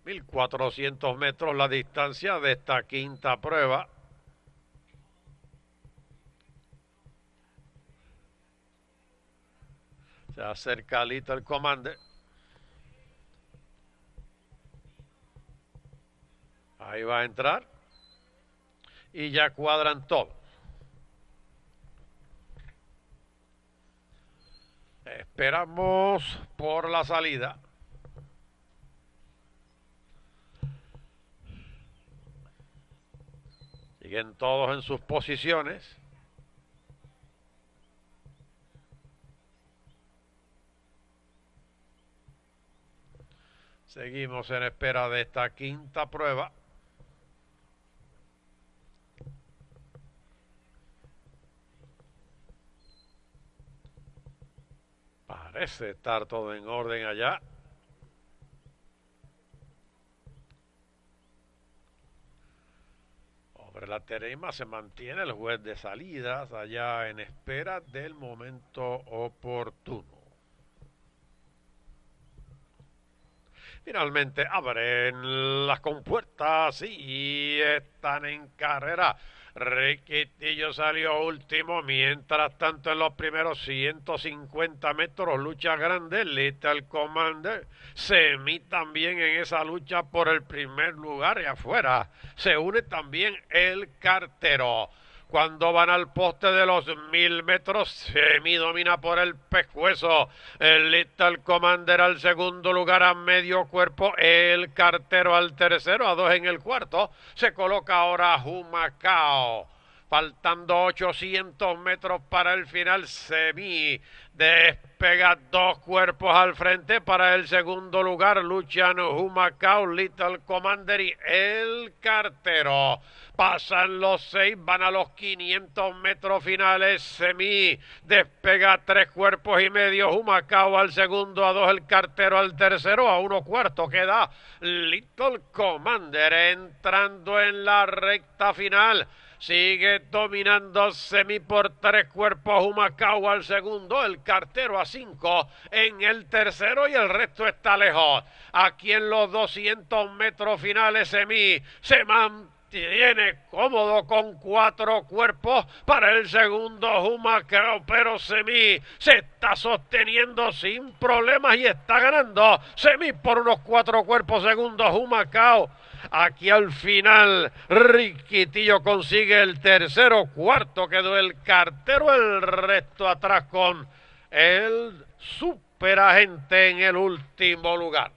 1.400 metros la distancia de esta quinta prueba. Se acerca Little Commander. Ahí va a entrar. Y ya cuadran todo. Esperamos por la salida. Siguen todos en sus posiciones. Seguimos en espera de esta quinta prueba. Parece estar todo en orden allá. Sobre la tarima se mantiene el juez de salidas allá en espera del momento oportuno. Finalmente abren las compuertas y están en carrera. Riquitillo salió último, mientras tanto en los primeros 150 metros lucha grande Little Commander. Semi también en esa lucha por el primer lugar y afuera se une también el Cartero. Cuando van al poste de los 1000 metros, Semi domina por el pescuezo. El Little Commander al segundo lugar a medio cuerpo. El Cartero al tercero, a 2 en el cuarto. Se coloca ahora Humacao. Faltando 800 metros para el final, Semi despega 2 cuerpos al frente. Para el segundo lugar luchan Humacao, Little Commander y el Cartero. Pasan los 6, van a los 500 metros finales. Semi despega 3 cuerpos y medio. Humacao al segundo, a 2 el Cartero al tercero, a 1 cuarto queda Little Commander entrando en la recta final. Sigue dominando Semi por 3 cuerpos. Humacao al segundo, el Cartero a 5 en el tercero y el resto está lejos. Aquí en los 200 metros finales Semi se mantiene cómodo con 4 cuerpos. Para el segundo Humacao, pero Semi se está sosteniendo sin problemas y está ganando Semi por unos 4 cuerpos. Segundo Humacao. Aquí al final Riquitillo consigue el tercero, cuarto quedó el Cartero, el resto atrás con el Superagente en el último lugar.